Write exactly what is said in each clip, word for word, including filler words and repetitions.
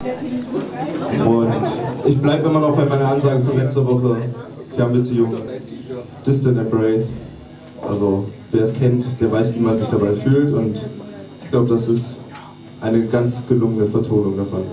Und ich bleibe immer noch bei meiner Ansage von letzter Woche. Fernbeziehung, Distant Embrace. Also wer es kennt, der weiß, wie man sich dabei fühlt, und ich glaube, das ist eine ganz gelungene Vertonung davon.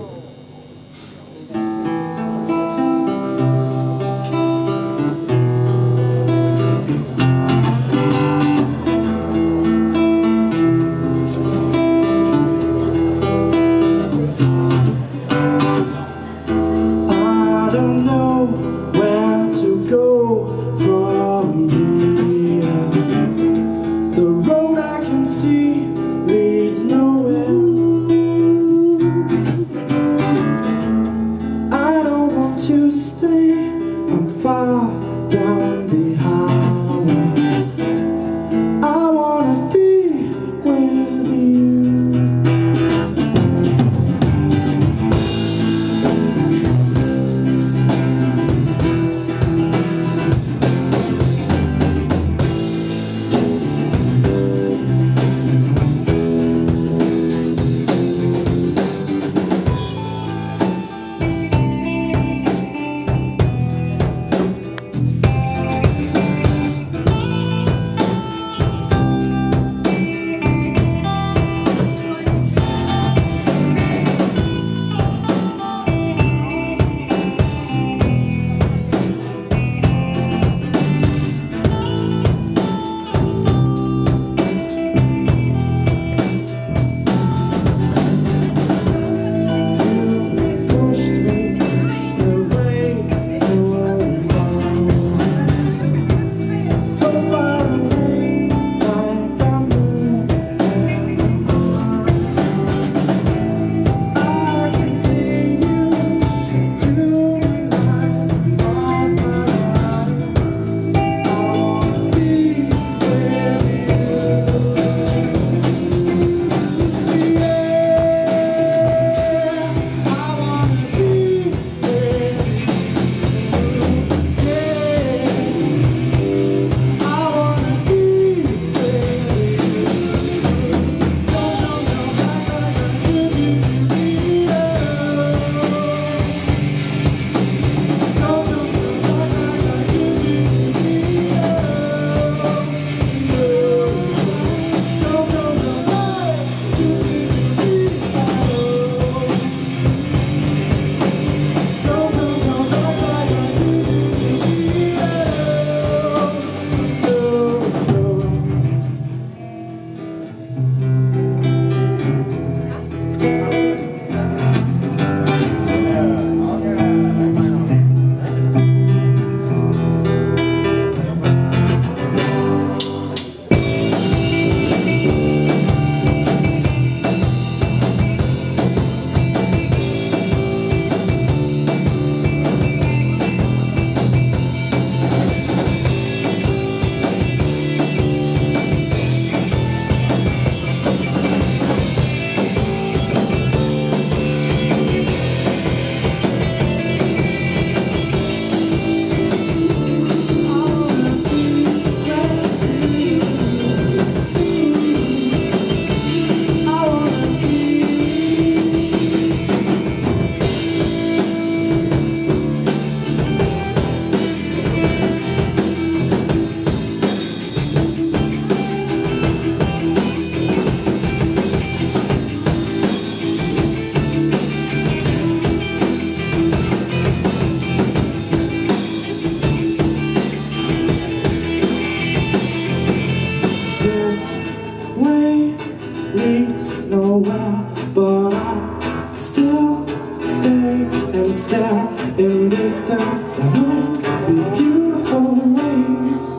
In this town, there might be beautiful ways,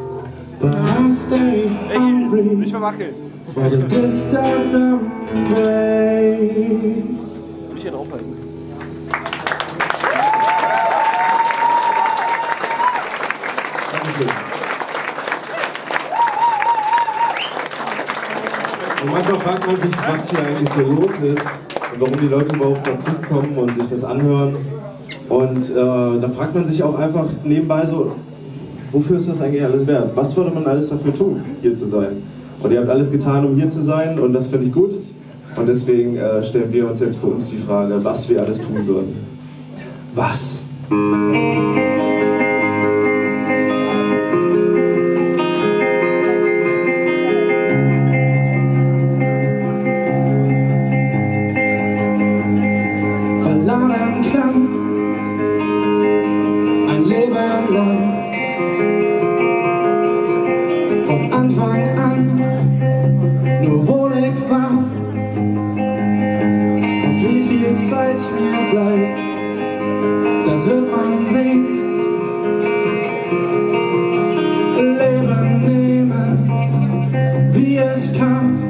but I'll stay hungry for the distant embrace. Nicht hier draufhalten. Dankeschön. Und manchmal fragt man sich, was hier eigentlich so los ist und warum die Leute überhaupt dazukommen und sich das anhören. Und äh, da fragt man sich auch einfach nebenbei so, wofür ist das eigentlich alles wert? Was würde man alles dafür tun, hier zu sein? Und ihr habt alles getan, um hier zu sein, und das finde ich gut. Und deswegen äh, stellen wir uns jetzt für uns die Frage, was wir alles tun würden. Was? Balladenklang, ein Leben lang, von Anfang an, nur wohlig war. Und wie viel Zeit mir bleibt, das wird man sehen. Leben nehmen, wie es kam.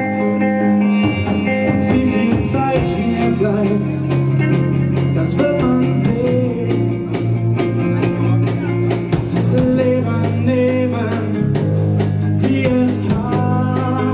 Und wie viel Zeit mir bleibt, das wird man sehen. Leben nehmen, wie es kam.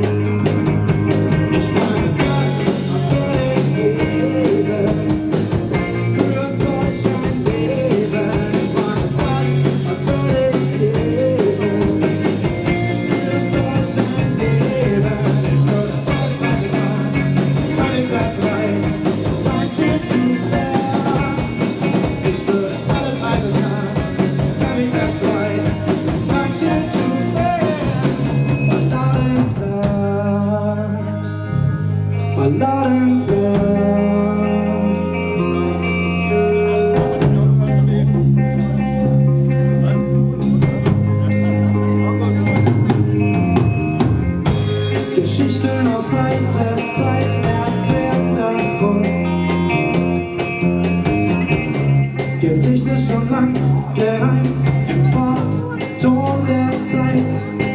Ich meine, was, was soll ich geben für solch ein Leben? Ich meine, was, was soll ich geben für solch ein Leben? Ich würde alles weiterfahren, kann ich das rein, mein Ziel zu werden. Ich würde alles weiterfahren, kann ich das rein, mein Ziel zu werden. Balladenplan, Balladenplan. Geschichten aus alter Zeit erzählen davon. Gedichte schon lang gereimt im Farbton der Zeit.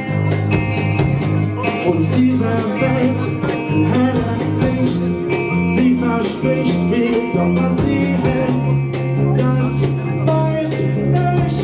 Und diese Welt in hellem Licht, sie verspricht viel, doch was sie hält, das weiß ich nicht.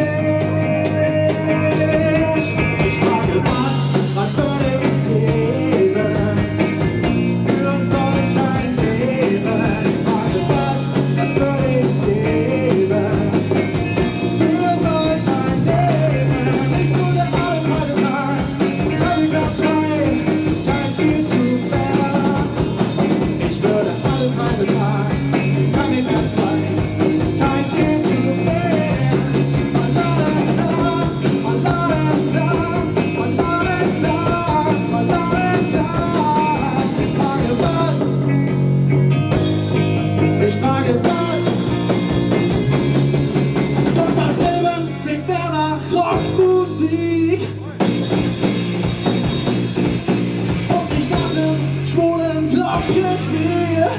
Ich frage, was, was würde ich geben für solch ein Leben? Ich frage, was, was würde ich geben für solch ein Leben? Ich würde alles weiterfahren, kann ich das schreien, kein Ziel zu werden. Ich würde alles weiterfahren, kann ich das schreien, kein Ziel zu werden. Balladenplan, Balladenplan, Balladenplan, Balladenplan. Ich frage was, ich frage was. Doch das Leben klingt mehr nach Rockmusik und nicht nach nem schwulen Glockenspiel.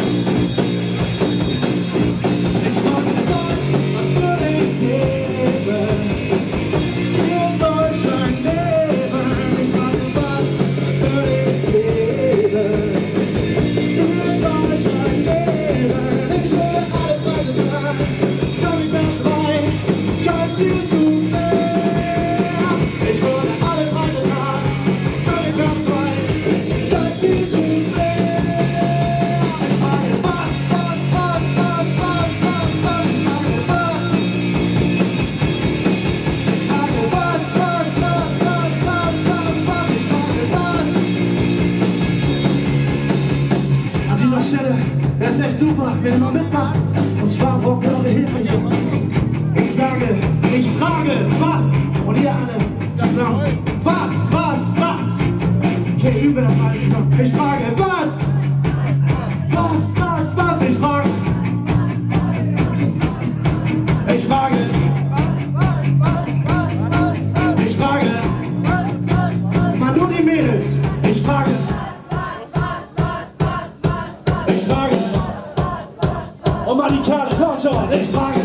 Ich frage was, was würde ich geben für solch ein Leben? Ich frage was, was würde ich geben für solch ein Leben? Ich würde alles weiterfahren, kann ich das rein, kein Ziel zu werden. Ich würde alles weiterfahren, kann ich das rein, kein Ziel zu werden. Ich frage was, was, was, was, was, was, was, ich frage was. Ich frage was, was, was, was, was, was, was, ich frage was. An dieser Stelle wäre es echt super, wenn ihr mal mitmacht. Und zwar brauchen wir eure Hilfe hier. Ich sage, ich frage was. Und ihr alle zusammen. Was, was, was? Okay, üben wir das mal zusammen. Ich frage was. Was, was, was? Ich frage. Ich frage. Ich frage. Mal nur die Mädels. Ich frage. Ich frage. Und mal die Kerle, kommt schon. Ich frage.